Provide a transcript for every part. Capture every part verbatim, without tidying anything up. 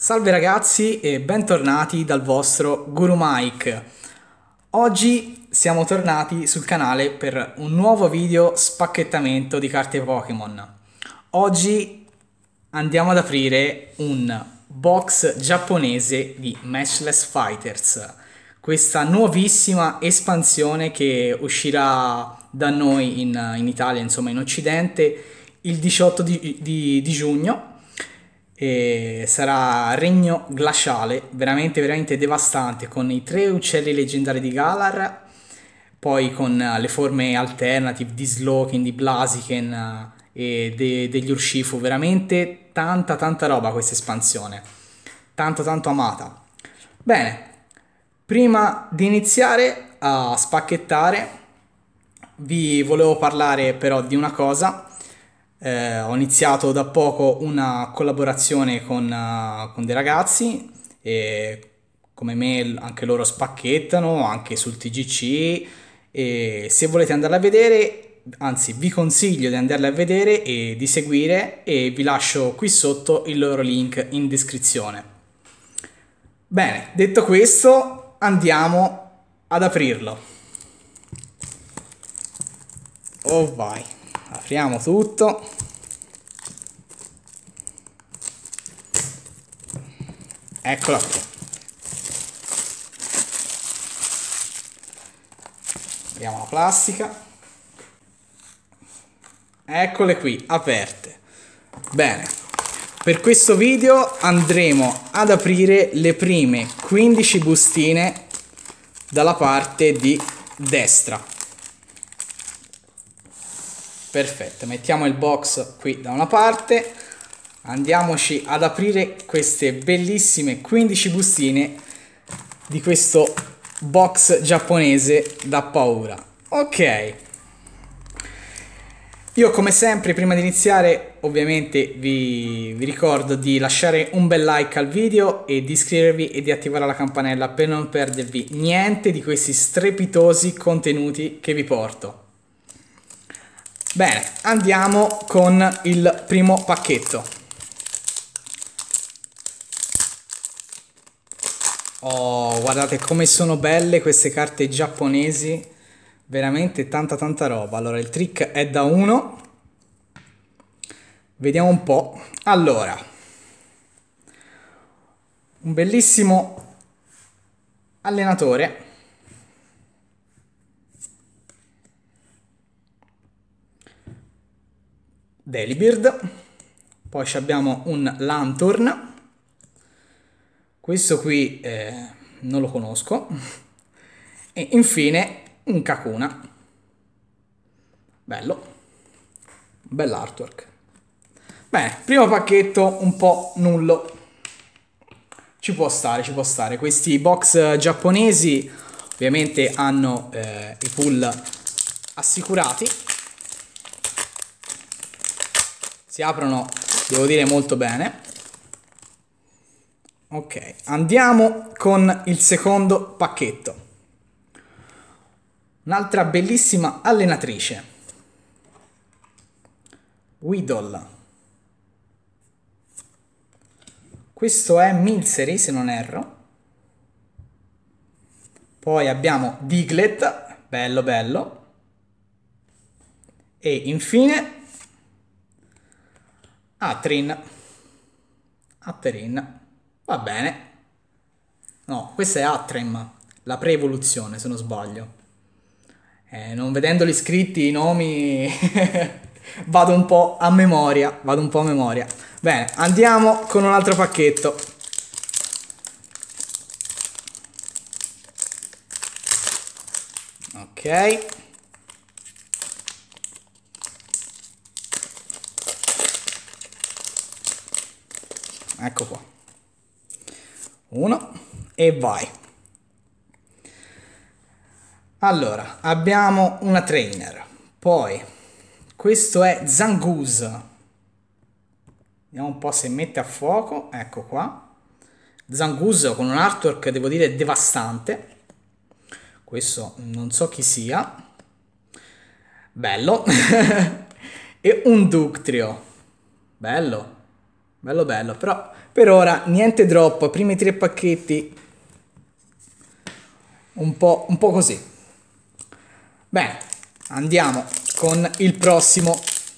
Salve ragazzi e bentornati dal vostro Guru Mike. Oggi siamo tornati sul canale per un nuovo video spacchettamento di carte Pokémon. Oggi andiamo ad aprire un box giapponese di Matchless Fighters, questa nuovissima espansione che uscirà da noi in, in Italia, insomma in Occidente, il diciotto di, di, di giugno. E sarà Regno Glaciale, veramente veramente devastante, con i tre uccelli leggendari di Galar, poi con le forme alternative di Slowking, di Blaziken e de- degli Urshifu. Veramente tanta tanta roba questa espansione, tanto tanto amata. Bene, prima di iniziare a spacchettare vi volevo parlare però di una cosa. Eh, ho iniziato da poco una collaborazione con, uh, con dei ragazzi e come me anche loro spacchettano anche sul T G C, e se volete andarla a vedere, anzi vi consiglio di andarla a vedere e di seguire, e vi lascio qui sotto il loro link in descrizione. Bene, detto questo, andiamo ad aprirlo. Oh vai, apriamo tutto. Eccola qui. Apriamo la plastica. Eccole qui, aperte. Bene, per questo video andremo ad aprire le prime quindici bustine dalla parte di destra. Perfetto, mettiamo il box qui da una parte, andiamoci ad aprire queste bellissime quindici bustine di questo box giapponese da paura. Ok, io come sempre prima di iniziare ovviamente vi, vi ricordo di lasciare un bel like al video e di iscrivervi e di attivare la campanella per non perdervi niente di questi strepitosi contenuti che vi porto. Bene, andiamo con il primo pacchetto. Oh, guardate come sono belle queste carte giapponesi, veramente tanta tanta roba. Allora, il trick è da uno. Vediamo un po'. Allora, un bellissimo allenatore. Delibird, poi abbiamo un Lanturn, questo qui eh, non lo conosco, e infine un Kakuna. Bello, bell'artwork. Bene, primo pacchetto un po' nullo, ci può stare, ci può stare. Questi box giapponesi ovviamente hanno eh, i pull assicurati. Si aprono, devo dire, molto bene. Ok, andiamo con il secondo pacchetto. Un'altra bellissima allenatrice, Weedle. Questo è Milcery, se non erro. Poi abbiamo Diglett, bello bello. E infine Atrin. Atrin. Va bene. No, questa è Atrim, la pre-evoluzione se non sbaglio. Eh, non vedendo gli scritti, i nomi vado un po' a memoria, vado un po' a memoria. Bene, andiamo con un altro pacchetto. Ok. Ecco qua. Uno e vai. Allora, abbiamo una trainer. Poi, questo è Zangoose. Vediamo un po' se mette a fuoco. Ecco qua. Zangoose con un artwork, devo dire, devastante. Questo non so chi sia. Bello. E un Ductrio. Bello. bello bello, però per ora niente drop, primi tre pacchetti un po', un po' così. Bene, andiamo con il prossimo.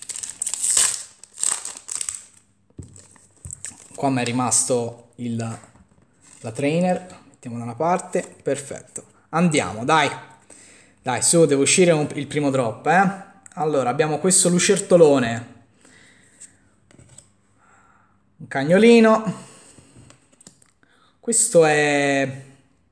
Qua mi è rimasto il, la trainer, mettiamo da una parte, perfetto. Andiamo, dai, dai, su, deve uscire un, il primo drop, eh. Allora, abbiamo questo lucertolone, un cagnolino, questo è,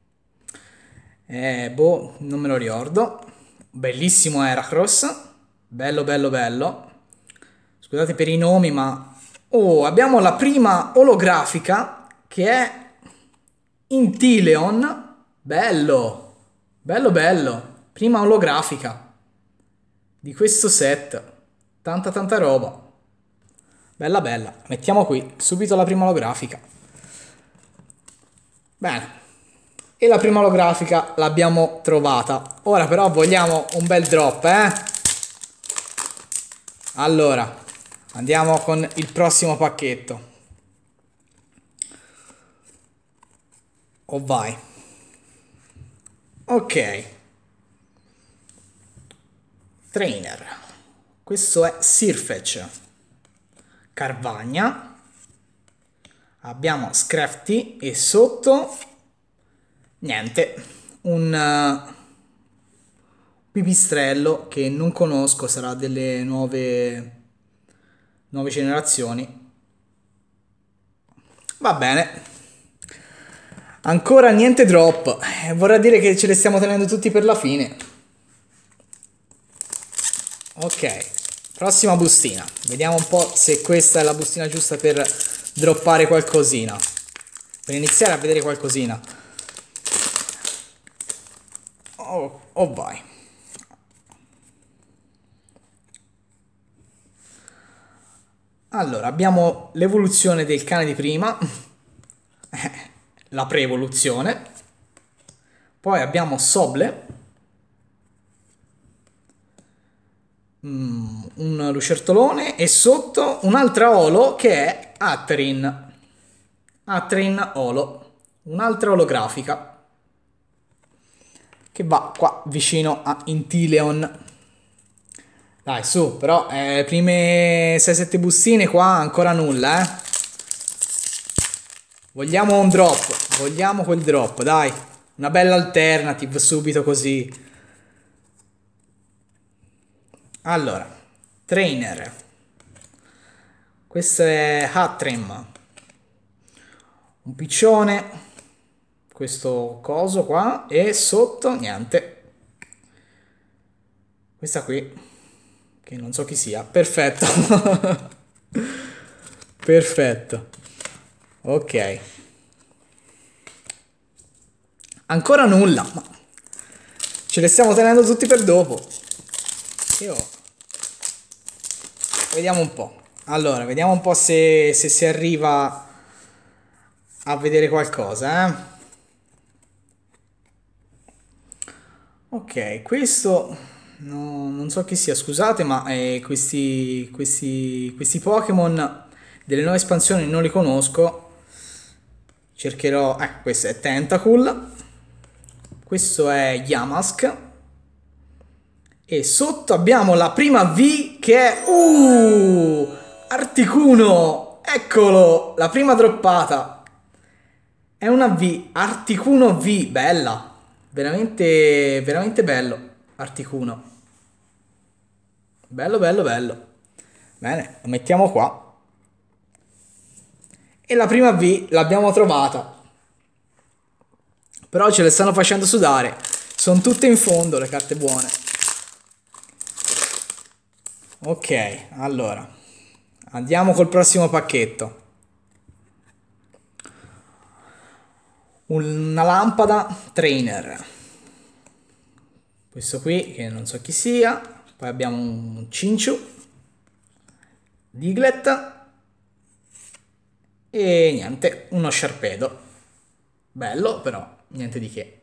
è boh, non me lo ricordo, bellissimo Heracross, bello bello bello, scusate per i nomi ma... Oh, abbiamo la prima olografica che è Inteleon, bello, bello bello, prima olografica di questo set, tanta tanta roba. Bella bella, mettiamo qui subito la prima olografica. Bene, e la prima olografica l'abbiamo trovata. Ora però vogliamo un bel drop, eh? Allora, andiamo con il prossimo pacchetto. Oh vai. Ok. Trainer. Questo è Sirfetch. Carvagna, abbiamo Scrafty e sotto niente, un uh, pipistrello che non conosco, sarà delle nuove nuove generazioni. Va bene, ancora niente drop, eh, vorrà dire che ce le stiamo tenendo tutti per la fine. Ok, prossima bustina, vediamo un po' se questa è la bustina giusta per droppare qualcosina, per iniziare a vedere qualcosina. Oh, oh vai. Allora, abbiamo l'evoluzione del cane di prima, la pre-evoluzione, poi abbiamo Soble, Mm, un lucertolone e sotto un'altra olo che è Atrin. Atrin olo, un'altra olografica che va qua vicino a Inteleon. Dai, su, però eh, prime sei sette bustine qua ancora nulla, eh. Vogliamo un drop, vogliamo quel drop, dai. Una bella alternative subito così. Allora, trainer, questo è Hatrim, un piccione, questo coso qua e sotto niente, questa qui che non so chi sia, perfetto. Perfetto, ok, ancora nulla, ma ce le stiamo tenendo tutti per dopo. Io... Vediamo un po'. Allora, vediamo un po' se, se si arriva a vedere qualcosa, eh. Ok, questo no, non so chi sia, scusate, ma eh, questi, questi, questi Pokémon delle nuove espansioni non li conosco. Cercherò... Eh, questo è Tentacool. Questo è Yamask. E sotto abbiamo la prima V che è... Uh! Articuno! Eccolo! La prima droppata. È una V. Articuno V. Bella. Veramente, veramente bello. Articuno. Bello, bello, bello. Bene, lo mettiamo qua. E la prima V l'abbiamo trovata. Però ce le stanno facendo sudare. Sono tutte in fondo le carte buone. Ok, allora andiamo col prossimo pacchetto. Una lampada trainer. Questo qui che non so chi sia. Poi abbiamo un Cinchu, Diglett e niente, uno Sharpedo. Bello, però niente di che.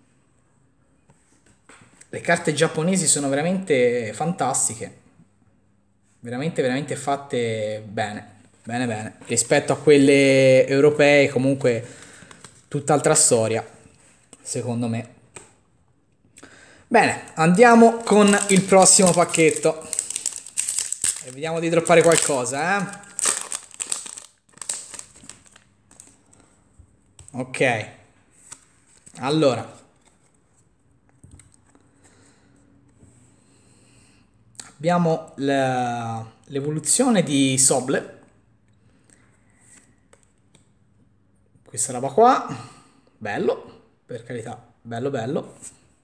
Le carte giapponesi sono veramente fantastiche. Veramente, veramente fatte bene. Bene, bene. Rispetto a quelle europee, comunque, tutt'altra storia, secondo me. Bene, andiamo con il prossimo pacchetto. E vediamo di droppare qualcosa, eh. Ok. Allora. Abbiamo l'evoluzione di Soble. Questa roba qua. Bello, per carità. Bello, bello.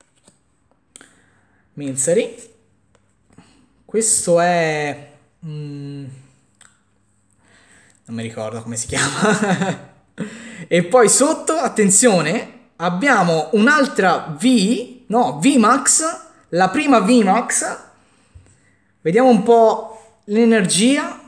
Milcery. Questo è... Mm, non mi ricordo come si chiama. E poi sotto, attenzione, abbiamo un'altra V, no, V MAX, la prima V MAX. Vediamo un po' l'energia.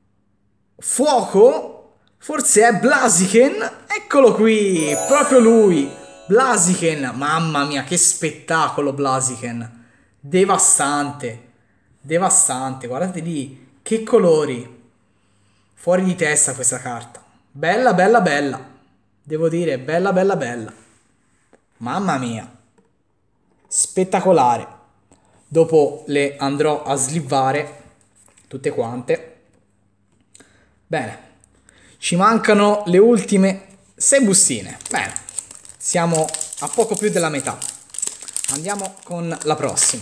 Fuoco, forse è Blaziken. Eccolo qui, proprio lui, Blaziken. Mamma mia, che spettacolo Blaziken. Devastante, devastante, guardate lì, che colori. Fuori di testa questa carta. Bella, bella, bella. Devo dire, bella, bella, bella. Mamma mia. Spettacolare. Dopo le andrò a slivare tutte quante. Bene. Ci mancano le ultime sei bustine. Bene. Siamo a poco più della metà. Andiamo con la prossima.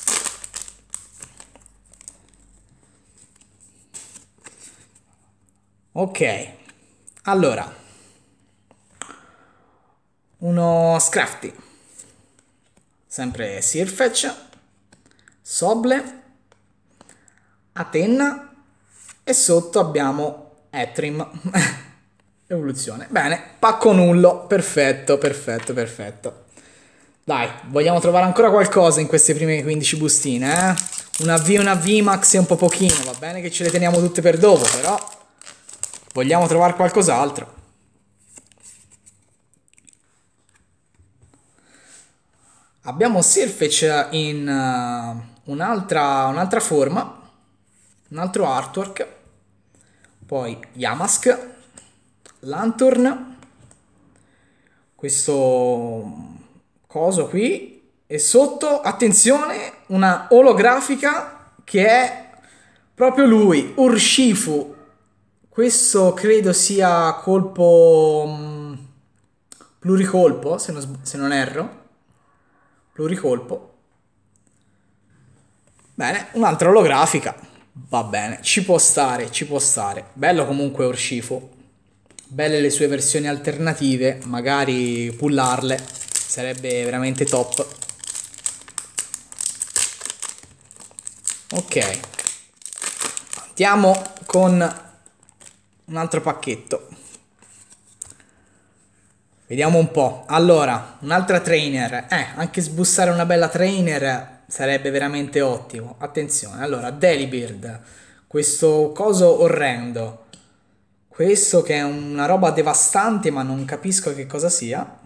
Ok. Allora. Uno Scrafty. Sempre Sirfetch. Soble, Atenna e sotto abbiamo Etrim. Evoluzione. Bene, pacco nullo. Perfetto, perfetto, perfetto. Dai, vogliamo trovare ancora qualcosa in queste prime quindici bustine, eh? Una V e una V Max è un po' pochino, va bene che ce le teniamo tutte per dopo, però vogliamo trovare qualcos'altro. Abbiamo Sirfetch in... Uh, un'altra un'altra forma, un altro artwork, poi Yamask, Lanturn, questo coso qui, e sotto, attenzione, una olografica che è proprio lui, Urshifu. Questo credo sia colpo mh, pluricolpo, se non, se non erro, pluricolpo. Bene, un'altra olografica. Va bene, ci può stare, ci può stare. Bello comunque Urshifu. Belle le sue versioni alternative. Magari pullarle sarebbe veramente top. Ok. Andiamo con un altro pacchetto. Vediamo un po'. Allora, un'altra trainer. Eh, anche sbussare una bella trainer sarebbe veramente ottimo. Attenzione, allora, Delibird, questo coso orrendo, questo che è una roba devastante ma non capisco che cosa sia.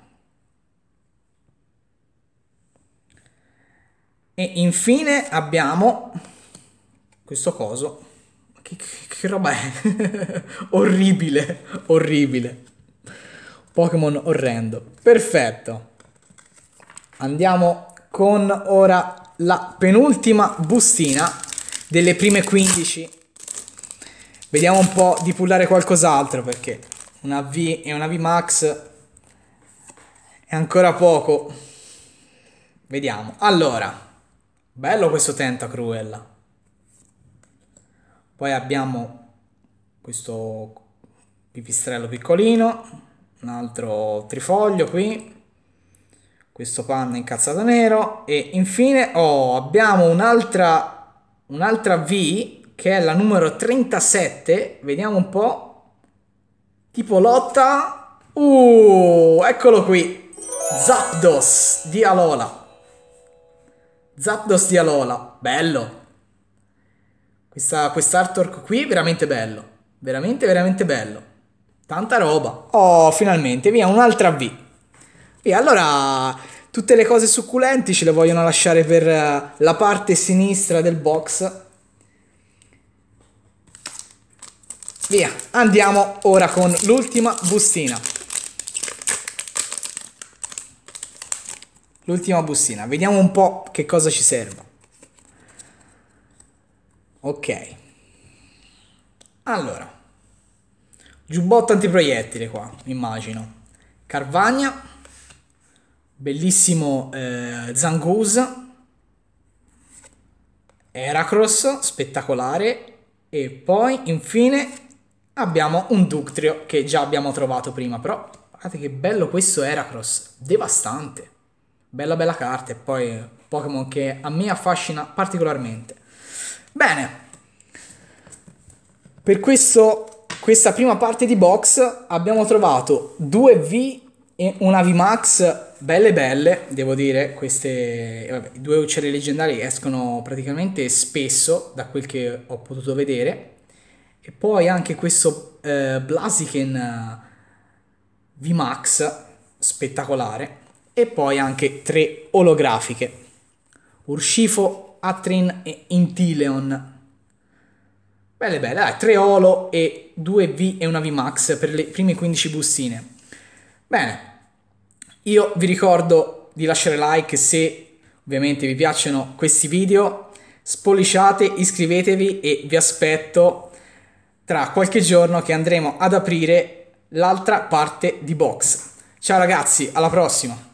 E infine abbiamo questo coso. Che, che, che roba è? Orribile, orribile. Pokémon orrendo. Perfetto. Andiamo con ora la penultima bustina delle prime quindici. Vediamo un po' di pullare qualcos'altro, perché una V e una V Max è ancora poco. Vediamo. Allora, bello questo Tentacruel. Poi abbiamo questo pipistrello piccolino, un altro trifoglio qui, questo panna incazzato nero e infine oh, abbiamo un'altra un'altra V che è la numero trentasette. Vediamo un po', tipo lotta. Uh, eccolo qui, Zapdos di Alola. Zapdos di Alola, bello. Questa, quest'artwork qui è veramente bello, veramente veramente bello, tanta roba. Oh, finalmente, via, un'altra V. E allora tutte le cose succulenti ce le vogliono lasciare per uh, la parte sinistra del box. Via, andiamo ora con l'ultima bustina. L'ultima bustina, vediamo un po' che cosa ci serve. Ok. Allora, giubbotto antiproiettile qua, immagino. Carvagna, bellissimo eh, Zangoose, Heracross, spettacolare, e poi infine abbiamo un Ductrio che già abbiamo trovato prima, però guardate che bello questo Heracross, devastante, bella bella carta, e poi Pokémon che a me affascina particolarmente. Bene, per questo, questa prima parte di box abbiamo trovato due V e una V Max belle belle, devo dire, queste vabbè, i due uccelli leggendari escono praticamente spesso da quel che ho potuto vedere, e poi anche questo eh, Blaziken V Max spettacolare, e poi anche tre olografiche, Urshifu, Atrin e Intileon. Belle belle, dai, tre Olo e due V e una V Max per le prime quindici bustine. Bene, io vi ricordo di lasciare like se ovviamente vi piacciono questi video, spolliciate, iscrivetevi e vi aspetto tra qualche giorno che andremo ad aprire l'altra parte di box. Ciao ragazzi, alla prossima!